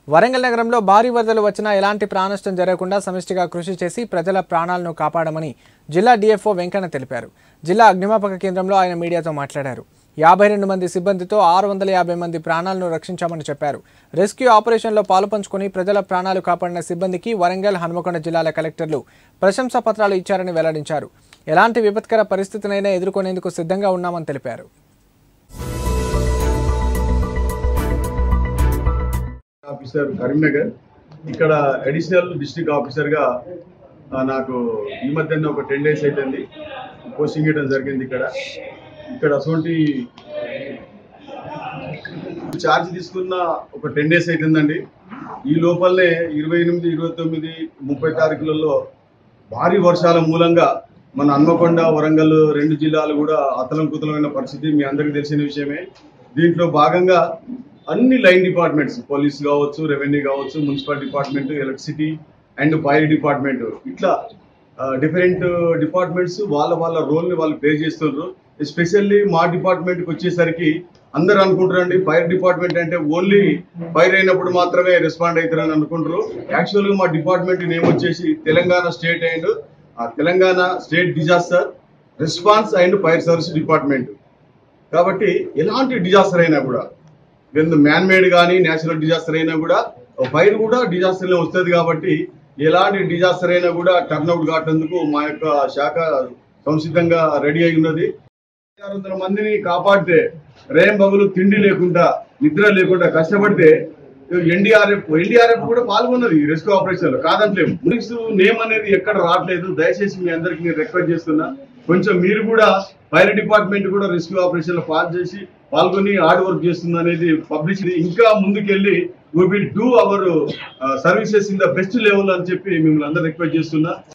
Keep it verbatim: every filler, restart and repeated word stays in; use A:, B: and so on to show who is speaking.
A: వరంగల్ నగరంలో భారీ వరదలు వచ్చినా ఎలాంటి ప్రాణనష్టం జరగకుండా సమిష్టిగా కృషి చేసి ప్రజల ప్రాణాలను కాపాడమని జిల్లా డిఎఫ్ఓ వెంకన్న తెలిపారు. జిల్లా అగ్నిమాపక కేంద్రంలో ఆయన మీడియాతో మాట్లాడారు. యాభై రెండు మంది సిబ్బందితో ఆరు వందల యాభై మంది ప్రాణాలను రక్షించామని చెప్పారు. రెస్క్యూ ఆపరేషన్లో పాలుపంచుకుని ప్రజల ప్రాణాలు కాపాడిన సిబ్బందికి వరంగల్, హన్మకొండ జిల్లాల కలెక్టర్లు ప్రశంసా పత్రాలు ఇచ్చారని వెల్లడించారు. ఎలాంటి విపత్కర పరిస్థితినైనా ఎదుర్కొనేందుకు సిద్ధంగా ఉన్నామని తెలిపారు.
B: ఆఫీసర్ కరీంనగర్ ఇక్కడ అడిషనల్ డిస్ట్రిక్ట్ ఆఫీసర్గా నాకు ఈ మధ్యన ఒక టెన్ డేస్ అయిపోయింది పోస్టింగ్ ఇవ్వడం జరిగింది. ఇక్కడ ఇక్కడ అటువంటి ఛార్జ్ తీసుకున్న ఒక టెన్ డేస్ అవుతుందండి. ఈ లోపలనే ఇరవై ఎనిమిది ఇరవై తొమ్మిది ముప్పై తారీఖులలో భారీ వర్షాల మూలంగా మన హన్మకొండ, వరంగల్ రెండు జిల్లాలు కూడా అతలంకుతలమైన పరిస్థితి మీ అందరికీ తెలిసిన విషయమే. దీంట్లో భాగంగా అన్ని లైన్ డిపార్ట్మెంట్స్, పోలీస్ కావచ్చు, రెవెన్యూ కావచ్చు, municipal department, electricity and fire department, ఇట్లా డిఫరెంట్ డిపార్ట్మెంట్స్ వాళ్ళ వాళ్ళ రోల్ని వాళ్ళు ప్లే చేస్తున్నారు. ఎస్పెషల్లీ మా డిపార్ట్మెంట్కి వచ్చేసరికి అందరూ అనుకుంటారండి ఫైర్ డిపార్ట్మెంట్ అంటే ఓన్లీ ఫైర్ అయినప్పుడు మాత్రమే రెస్పాండ్ అవుతారని అనుకుంటారు. యాక్చువల్గా మా డిపార్ట్మెంట్ నేమ్ వచ్చేసి Telangana state and Telangana state disaster response and fire service department. కాబట్టి ఎలాంటి డిజాస్టర్ అయినా కూడా, మ్యాన్ మేడ్ కానీ నేచురల్ డిజాస్టర్ అయినా కూడా ఫైర్ కూడా డిజాస్టర్లో వస్తుంది. కాబట్టి ఎలాంటి డిజాస్టర్ అయినా కూడా టర్న్అవుట్ కాటేందుకు మా యొక్క శాఖ సంసిద్ధంగా రెడీ అయి ఉన్నది. ఆరు వందల మందిని కాపాడితే రేం బగులు తిండి లేకుండా నిద్ర లేకుండా కష్టపడితే ఎన్డీఆర్ఎఫ్ ఎన్డీఆర్ఎఫ్ కూడా పాల్గొన్నది రెస్క్యూ ఆపరేషన్ లో, కాదంటలేము. మునిక్స్ నేమ్ అనేది ఎక్కడ రావట్లేదు. దయచేసి మీ అందరికి నేను రిక్వెస్ట్ చేస్తున్నా, కొంచెం మీరు కూడా ఫైర్ డిపార్ట్మెంట్ కూడా రెస్క్యూ ఆపరేషన్ లో పాల్ చేసి పాల్గొని హార్డ్ వర్క్ చేస్తుంది అనేది పబ్లిష్ ఇంకా ముందుకెళ్ళి we will do our services in the best level అని చెప్పి మిమ్మల్ని అందరూ రిక్వెస్ట్ చేస్తున్నా.